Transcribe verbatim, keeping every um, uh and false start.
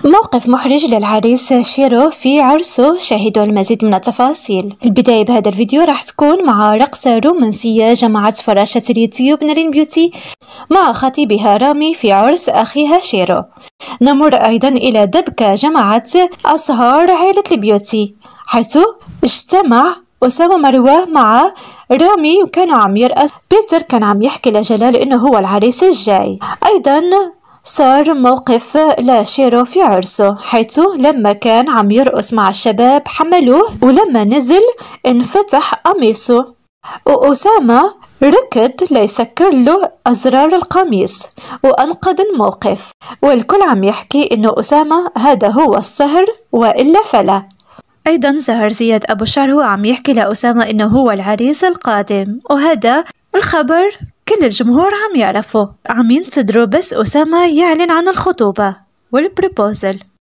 موقف محرج للعريس شيرو في عرسه، شاهدوا المزيد من التفاصيل. البداية بهذا الفيديو راح تكون مع رقصة رومانسية جمعت فراشة اليوتيوب نارين بيوتي مع خطيبها رامي في عرس أخيها شيرو. نمر أيضا إلى دبكة جمعت أصهار عائلة البيوتي، حيث اجتمع أسامة مروة مع رامي وكانوا عم يرقص. بيتر كان عم يحكي لجلال إنه هو العريس الجاي. أيضا صار موقف لشيرو في عرسه، حيث لما كان عم يرقص مع الشباب حملوه، ولما نزل انفتح قميصه وأسامة ركض ليسكر له أزرار القميص وأنقذ الموقف، والكل عم يحكي إنه أسامة هذا هو الصهر وإلا فلا. أيضا ظهر زياد أبو شعر هو عم يحكي لأسامة إنه هو العريس القادم، وهذا الخبر كل الجمهور عم يعرفه، عم ينتظروا بس أسامة يعلن عن الخطوبة والبروبوزل.